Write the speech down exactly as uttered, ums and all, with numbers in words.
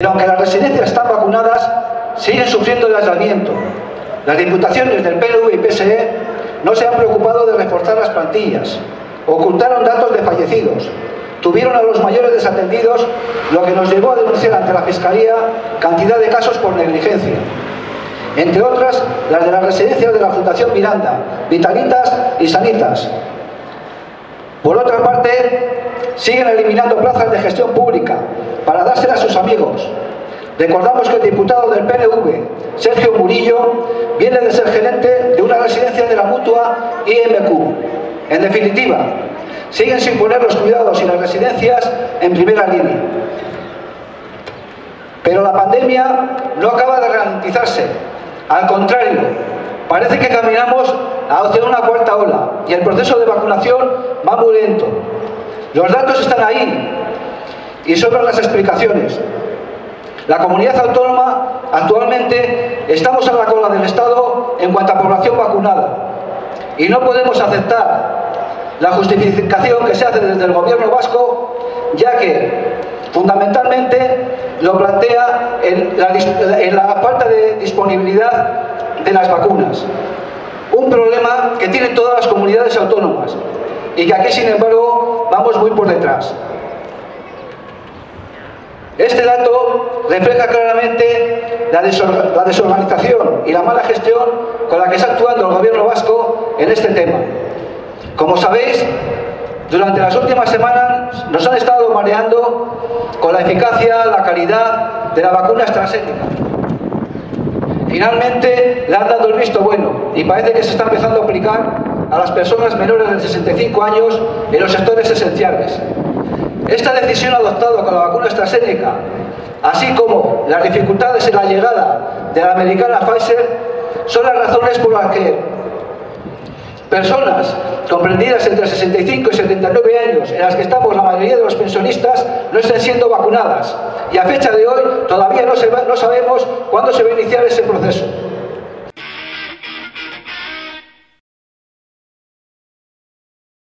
Pero aunque las residencias están vacunadas, siguen sufriendo el aislamiento. Las diputaciones del P N V y P S E no se han preocupado de reforzar las plantillas, ocultaron datos de fallecidos, tuvieron a los mayores desatendidos, lo que nos llevó a denunciar ante la Fiscalía cantidad de casos por negligencia. Entre otras, las de las residencias de la Fundación Miranda, Vitalitas y Sanitas. Por otra parte, siguen eliminando plazas de gestión pública para dárselas a sus amigos. Recordamos que el diputado del P N V, Sergio Murillo, viene de ser gerente de una residencia de la Mutua I M Q. En definitiva, siguen sin poner los cuidados y las residencias en primera línea. Pero la pandemia no acaba de ralentizarse. Al contrario, parece que caminamos hacia una cuarta ola y el proceso de vacunación va muy lento. Los datos están ahí y sobran las explicaciones. La comunidad autónoma actualmente estamos a la cola del Estado en cuanto a población vacunada y no podemos aceptar la justificación que se hace desde el gobierno vasco, ya que fundamentalmente lo plantea en la, en la falta de disponibilidad de las vacunas. Un problema que tienen todas las comunidades autónomas y que aquí, sin embargo, vamos muy por detrás. Este dato refleja claramente la, desor la desorganización y la mala gestión con la que está actuando el gobierno vasco en este tema. Como sabéis, durante las últimas semanas nos han estado mareando con la eficacia, la calidad de la vacuna AstraZeneca. Finalmente le han dado el visto bueno y parece que se está empezando a aplicar a las personas menores de sesenta y cinco años en los sectores esenciales. Esta decisión adoptada con la vacuna AstraZeneca, así como las dificultades en la llegada de la americana Pfizer, son las razones por las que personas comprendidas entre sesenta y cinco y setenta y nueve años, en las que estamos la mayoría de los pensionistas, no estén siendo vacunadas. Y a fecha de hoy todavía no, se va, no sabemos cuándo se va a iniciar ese proceso.